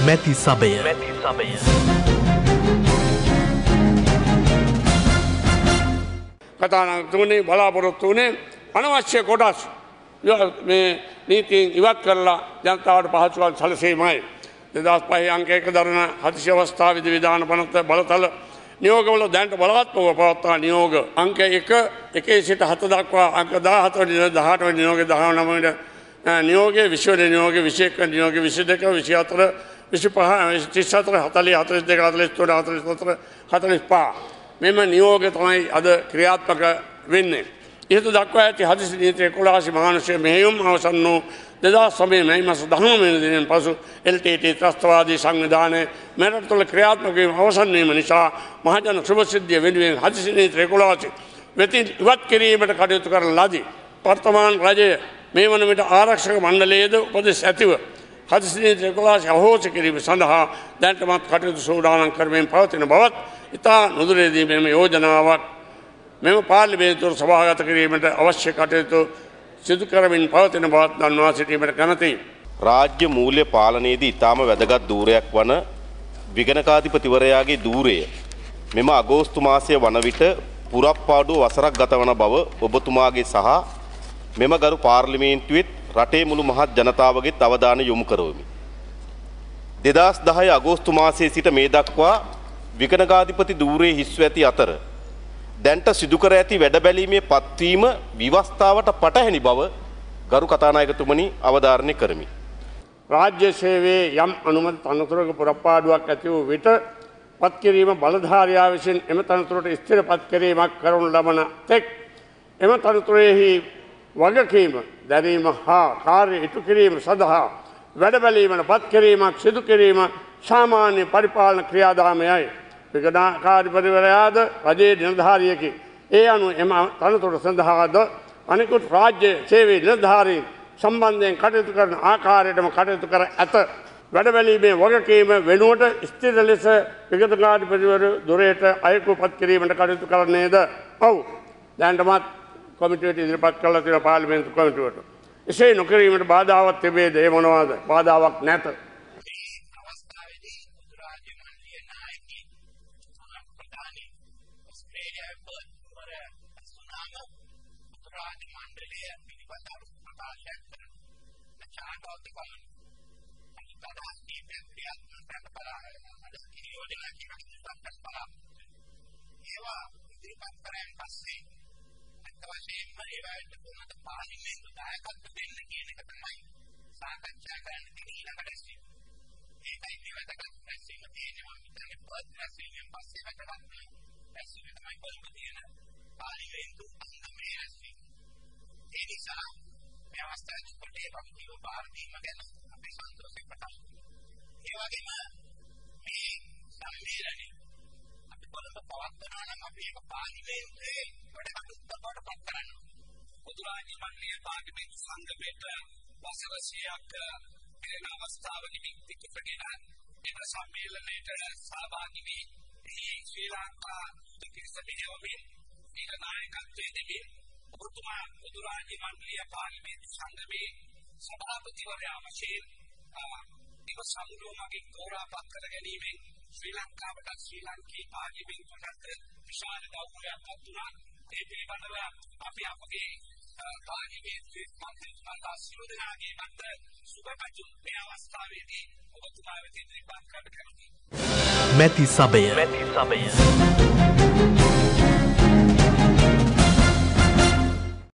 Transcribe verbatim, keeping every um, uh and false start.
මැති සභය මැති සභය කතානායකතුමනි බලාපොරොත්තු වුණේ අනවශ්‍ය කොටස් මේ නීතියෙන් ඉවත් කරලා ජනතාවට පහසුකම් සැලසීමයි. දෙදහස් පහේ අංක එක දරන හදිසි අවස්ථා විධි විධාන පනත බලතල නියෝගවල දැනට බලවත්වව පවත්වා නියෝග අංක එක එකේ සිට හත දක්වා අංක දාහත වෙනි දහඅට වෙනි නියෝග දහනව වෙනි නියෝගයේ විශ්ව නියෝගයේ විසි එක නියෝගයේ විසි දෙක විසි හතර විසි පහ තිස් හතර හතළිස් හතළිස් දෙක හතළිස් තුන හතළිස් හතර හතළිස් පහ මෙම නියෝග තමයි අද ක්‍රියාත්මක වෙන්නේ. ඉහත දක්වා ඇති හදිසි නීති එකොළහසි මානුෂ්‍ය මෙහෙයුම් අවසන් වූ දෙදහස් නවය මැයි මාස දහනවය වෙනි දිනෙන් පසු එල් ටී ටී ත්‍රස්තවාදී සංවිධානය මෙරට තුළ ක්‍රියාත්මක වීම අවසන් වීම නිසා මහජන සුභ සිද්ධිය වෙනුවෙන් හදිසි නීති එකොළහසි වෙතින් ඉවත් කිරීමට කටයුතු කරන ලදී. වර්තමාන රජය මේ වන විට ආරක්ෂක මණ්ඩලයේද උපදෙස් ඇතිව හදිසි නීති එකොළහසි අහෝසි කිරීම සඳහා දැනටමත් කටයුතු සූදානම් කරමින් පවතින බවත් ඉතා නුදුරේදී මෙම යෝජනාවක් මෙම පාර්ලිමේන්තුවට සභාගත කිරීමට අවශ්‍ය කටයුතු සිදු කරමින් පවතින බවත් දන්වා සිටීමට කැමැතියි. රාජ්‍ය මූල්‍ය පාලනයේදී ඉතාම වැදගත් ධූරයක් වන විගණකාධිපතිවරයාගේ ධූරය මෙම අගෝස්තු මාසය වන විට පුරප්පාඩුව වසරක් ගත වන බව ඔබතුමාගේ සහ මෙම ගරු පාර්ලිමේන්තුවෙත් රටේ මුළු මහත් ජනතාවගේත් අවධානය යොමු කරවමි. දෙදහස් දහය අගෝස්තු මාසයේ සිට මේ දක්වා විගණකාධිපති ධූරයේ හිස්ව ඇති අතර දැන්ට සිදු කර ඇති වැඩ බැලීමේ පත්වීම විවස්ථාවට පටහැනි බව ගරු කතානායකතුමනි අවධාරණය කරමි. රාජ්‍ය සේවයේ යම් අනුමත තනතුරක පුරප්පාඩුවක් ඇති වූ විට පත් කිරීම බලධාරියා විසින් එම තනතුරට ස්ථිර පත් කිරීමක් කරනු ලබන තෙක් එම තනතුරෙහි වගකීම දැරීම හා කාර්ය ඉටු කිරීම සඳහා වැඩ බැලීමට පත් කිරීමක් සිදු කිරීම සාමාන්‍ය පරිපාලන ක්‍රියාදාමයයි. විගණකාධිපතිවරයාද රජයේ නිලධාරියෙකි. ඒ අනුව එම තනතුර සඳහාද අනෙකුත් රාජ්‍ය සේවයේ නිලධාරීන් සම්බන්ධයෙන් කටයුතු කරන ආකාරයටම කටයුතු කර ඇත. වැඩබැලීමේ වගකීම වෙනුවට ස්ථිර ලෙස විගණකාධිපතිවරු ධුරයට අයෙකු පත් කිරීමට කටයුතු කරන්නේද ඔව්. දැනටමත් කොමිටුවට ඉදිරිපත් කළ තියෙන පාර්ලිමේන්තු කොමිටුවට. එසේ නොකිරීමට බාධාවක් තිබේද? ඒ මොනවාද? බාධාවක් නැත. සභාපතිවරයා වශයෙන් එම සමුළුවමගේ ගෞරවපත් කර ගැනීමෙන් ශ්‍රී ලංකාවට ශ්‍රී ලංකේ පාර්ලිමේන්තුවට විශාල ගෞරවයක් ලැබුණා. ඒ පිළිබඳව අපි අපගේ පාර්ලිමේන්තුවේ මන්ත්‍රීතුමාලා සියලු දෙනාගේ මත සුබපැතුම් මේ අවස්ථාවේදී ඔබතුමා වෙත ඉදිරිපත් කර කැමැතියි. මැති සභය මැති සභය